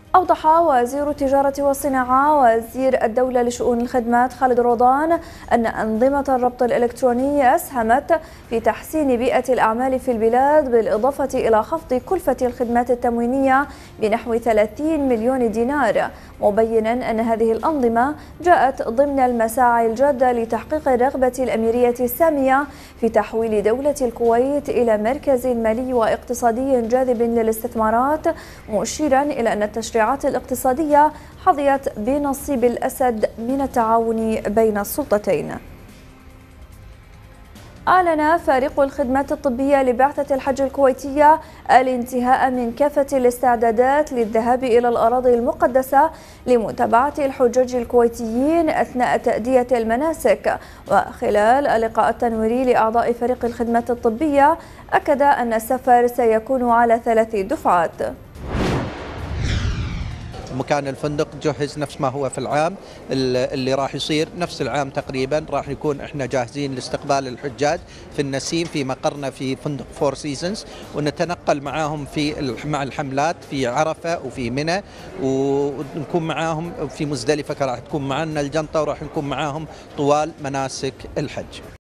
أوضح وزير التجارة والصناعة وزير الدولة لشؤون الخدمات خالد رضوان أن أنظمة الربط الإلكتروني أسهمت في تحسين بيئة الأعمال في البلاد، بالإضافة إلى خفض كلفة الخدمات التموينية بنحو 30 مليون دينار، مبينا أن هذه الأنظمة جاءت ضمن المساعي الجادة لتحقيق الرغبة الأميرية السامية في تحويل دولة الكويت إلى مركز مالي واقتصادي جاذب للاستثمارات، مشيرا إلى أن التشريعات الاقتصادية حظيت بنصيب الأسد من التعاون بين السلطتين. أعلن فريق الخدمات الطبية لبعثة الحج الكويتية الانتهاء من كافة الاستعدادات للذهاب إلى الأراضي المقدسة لمتابعة الحجاج الكويتيين أثناء تأدية المناسك. وخلال اللقاء التنويري لأعضاء فريق الخدمات الطبية، أكد أن السفر سيكون على 3 دفعات. مكان الفندق جهز نفس ما هو في العام اللي راح يصير نفس العام تقريبا، راح نكون احنا جاهزين لاستقبال الحجاج في النسيم في مقرنا في فندق فور سيزونز، ونتنقل معاهم مع الحملات في عرفة وفي منى، ونكون معاهم في مزدلفة، راح تكون معنا الجنطة وراح نكون معاهم طوال مناسك الحج.